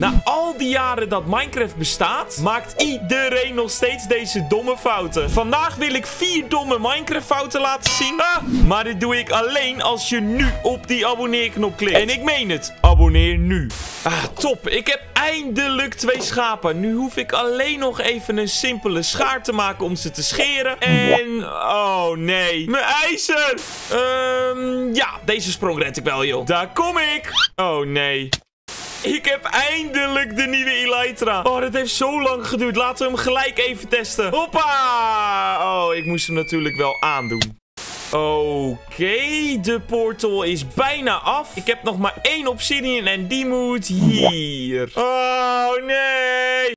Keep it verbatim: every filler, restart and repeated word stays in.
Na al die jaren dat Minecraft bestaat, maakt iedereen nog steeds deze domme fouten. Vandaag wil ik vier domme Minecraft fouten laten zien. Ah, maar dit doe ik alleen als je nu op die abonneerknop klikt. En ik meen het, abonneer nu. Ah, top. Ik heb eindelijk twee schapen. Nu hoef ik alleen nog even een simpele schaar te maken om ze te scheren. En... oh nee, mijn ijzer. Um, ja, deze sprong red ik wel, joh. Daar kom ik. Oh nee. Ik heb eindelijk de nieuwe Elytra. Oh, dat heeft zo lang geduurd. Laten we hem gelijk even testen. Hoppa! Oh, ik moest hem natuurlijk wel aandoen. Oké, okay, de portal is bijna af. Ik heb nog maar één obsidian en die moet hier. Oh, nee.